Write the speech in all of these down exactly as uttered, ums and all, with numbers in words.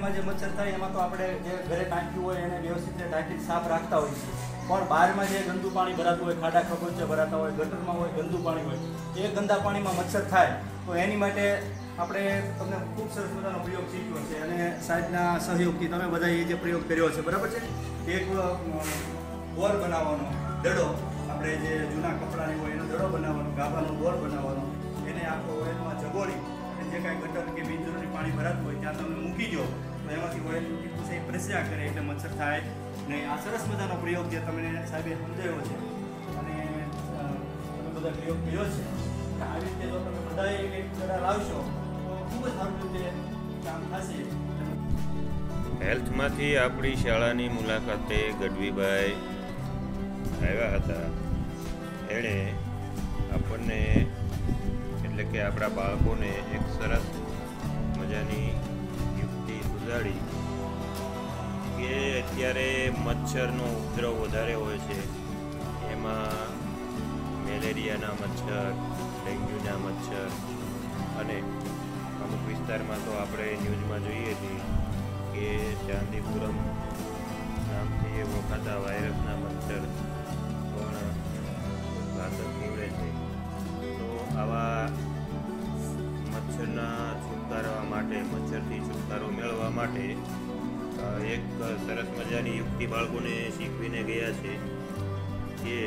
ઘરમાં જે મચ્છર થાય એમાં તો આપણે જે ઘરે ટાંક્યું હોય એને વ્યવસ્થિત રીતે ટાંકી સાફ રાખતા હોઈએ છીએ, પણ બહારમાં જે ગંદુ પાણી ભરાતું હોય, ખાડા ખબોચા ભરાતા હોય, ગટરમાં હોય, ગંદુ પાણી હોય, એ ગંદા પાણીમાં મચ્છર થાય તો એની માટે આપણે તમને ખૂબ સરસ મજાનો પ્રયોગ શીખ્યો છે અને સાહેબના સહયોગથી તમે બધા એ જે પ્રયોગ કર્યો છે, બરાબર છે. એક બોર બનાવવાનો દડો, આપણે જે જૂના કપડાની હોય એનો દડો બનાવવાનો, ગાભાનો બોર બનાવવાનો, એને આખો ઓઇલમાં જગોળી અને જે કાંઈ ગટર કે બિનજરૂરી પાણી ભરાતું હોય ત્યાં તમે મૂકી દો તો એમાંથી ઓઇલની પૂછે પ્રસ્યા કરે એટલે મચ્છર થાય ને. આ સરસ મજાનો પ્રયોગ જે તમને સાહેબે સમજાવ્યો છે અને તમે બધા પ્રયોગ કર્યો છે. આવી રીતે જો તમે બધા એક દડા લાવશો તો ખૂબ જ સારું રીતે કામ થશે. હેલ્થમાંથી આપણી શાળાની મુલાકાતે ગઢવીભાઈ આવ્યા હતા. એણે આપણને એટલે કે આપણા બાળકોને એક સરસ મજાની યુક્તિ સુધારી કે અત્યારે મચ્છરનો ઉપદ્રવ વધારે હોય છે. એમાં મેલેરિયાના મચ્છર, ડેન્ગ્યુના મચ્છર અને અમુક વિસ્તારમાં તો આપણે ન્યૂઝમાં જોઈએ છીએ કે ચાંદીપુરમ નામથી ઓળખાતા વાયરસના મચ્છર પણ ઘાતક નીવડે છે. તો આવા મચ્છરના છુટકારા માટે, મચ્છરથી છુટકારો મેળવવા માટે એક સરસ મજાની યુક્તિ બાળકોને શીખવીને ગયા છે કે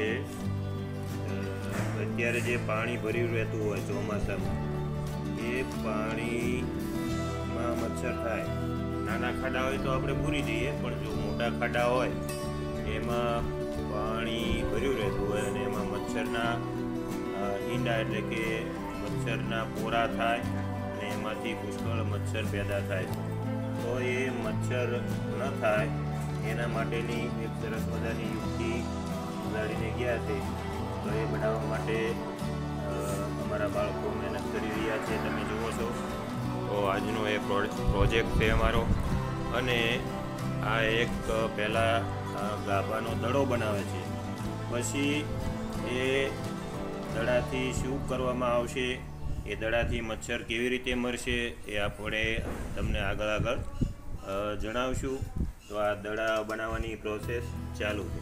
અત્યારે જે પાણી ભર્યું રહેતું હોય ચોમાસામાં, એ પાણીમાં મચ્છર થાય. નાના ખાડા હોય તો આપણે પૂરી દઈએ, પણ જો મોટા ખાડા હોય એમાં પાણી ભર્યું રહેતું હોય અને એમાં મચ્છરના ઈંડા એટલે કે મચ્છરના પોરા થાય અને એમાંથી પુષ્કળ મચ્છર પેદા થાય. તો એ મચ્છર ન થાય એના માટેની એક સરસ મજાની યુક્તિ ઉગાડીને ગયા છે. તો એ બનાવવા માટે અમારા બાળકો મહેનત કરી રહ્યા છે, તમે જુઓ છો. તો આજનો એ પ્રોજેક્ટ છે અમારો. અને આ એક પહેલાં ગાભાનો દડો બનાવે છે, પછી એ દડાથી શું કરવામાં આવશે, એ દડાથી મચ્છર કેવી રીતે મરશે એ આપણે તમને આગળ આગળ જણાવશું. તો આ દડા બનાવવાની પ્રોસેસ ચાલુ છે.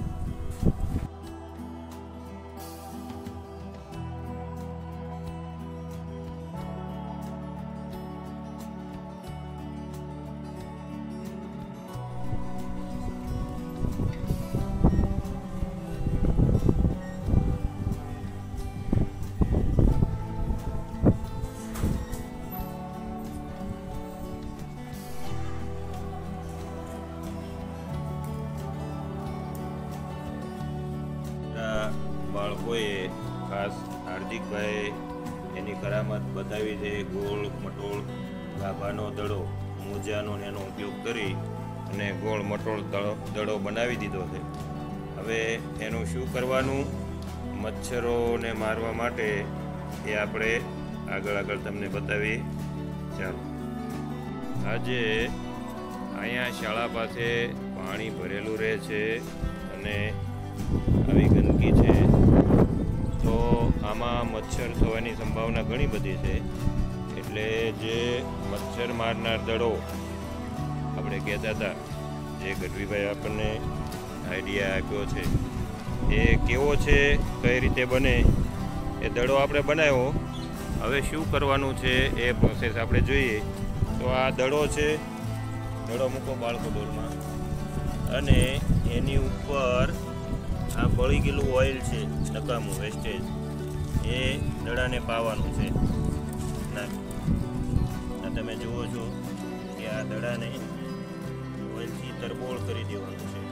બાળકોએ ખાસ હાર્દિકભાઈ એની કરામત બતાવી છે. ગોળ મટોળ ગાભાનો દડો, મોજાનો એનો ઉપયોગ કરી અને ગોળ મટોળ દડો બનાવી દીધો છે. હવે એનું શું કરવાનું મચ્છરોને મારવા માટે એ આપણે આગળ આગળ તમને બતાવી. ચાલો. આજે અહીંયા શાળા પાસે પાણી ભરેલું રહે છે અને આવી ગંદકી છે, તો આમાં મચ્છર થવાની સંભાવના ઘણી બધી છે. એટલે જે મચ્છર મારનાર દડો આપણે કહેતા હતા, જે ગઢવીભાઈ આપણને આઈડિયા આપ્યો છે, એ કેવો છે, કઈ રીતે બને, એ દડો આપણે બનાવ્યો. હવે શું કરવાનું છે એ પ્રોસેસ આપણે જોઈએ. તો આ દડો છે, દડો મૂકો બાળકો દોરમાં, અને એની ઉપર આ બળી ગયેલું ઓઇલ છે, નકામું વેસ્ટેજ, એ દડાને પાવાનું છે. ના તમે જુઓ છો કે આ દડાને ઓઇલથી તરબોળ કરી દેવાનું છે.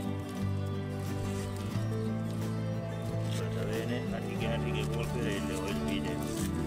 હવે એને આઠી કે આઠી કે ગોળ કરે એટલે ઓઇલ પી જાય.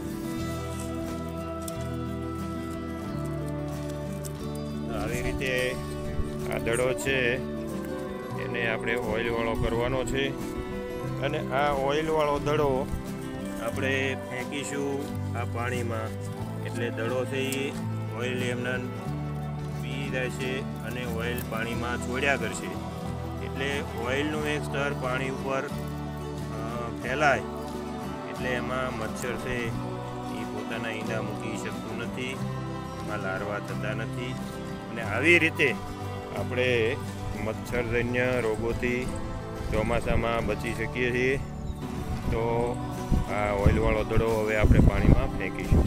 આવી રીતે આ દડો છે એને આપણે ઓઇલવાળો કરવાનો છે. અને આ ઓઇલવાળો દડો આપણે ફેંકીશું આ પાણીમાં, એટલે દડો છે એ ઓઇલ એમના પી રહેશે અને ઓઇલ પાણીમાં છોડ્યા કરશે. એટલે ઓઇલનું એક સ્તર પાણી ઉપર ફેલાય એટલે એમાં મચ્છર છે એ પોતાના ઈંડા મૂકી શકતું નથી, એમાં લાર્વા થતા નથી અને આવી રીતે આપણે મચ્છરજન્ય રોગોથી ચોમાસામાં બચી શકીએ છીએ. તો આ ઓઇલવાળો દડો હવે આપણે પાણીમાં ફેંકીશું.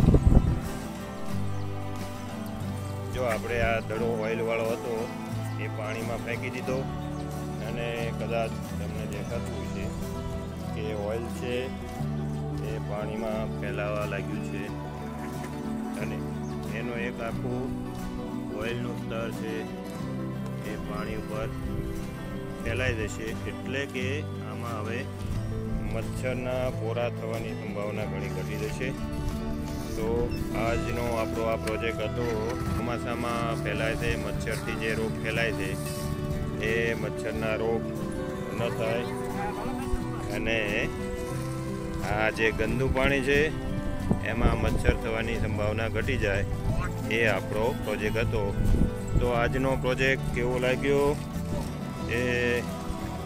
જો આપણે આ દડો ઓઇલવાળો હતો એ પાણીમાં ફેંકી દીધો અને કદાચ તમને દેખાતું છે કે ઓઇલ છે એ પાણીમાં ફેલાવા લાગ્યું છે અને એનું એક આખું ઓઇલનું સ્તર છે એ પાણી ઉપર ફેલાઈ જશે. એટલે કે આમાં હવે મચ્છરના પોરા થવાની સંભાવના ઘણી ઘટી જશે. તો આજનો આપણો આ પ્રોજેક્ટ હતો. ચોમાસામાં ફેલાય છે મચ્છરથી જે રોગ ફેલાય છે એ મચ્છરના રોગ ન થાય અને આ જે ગંદુ પાણી છે એમાં મચ્છર થવાની સંભાવના ઘટી જાય એ આપણો પ્રોજેક્ટ હતો. તો આજનો પ્રોજેક્ટ કેવો લાગ્યો એ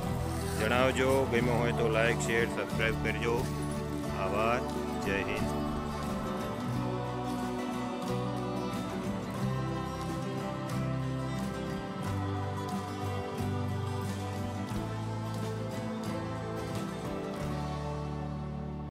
જણાવજો. ગમ્યો હોય તો લાઈક શેર સબસ્ક્રાઈબ કરજો. આભાર. જય હિન્દ.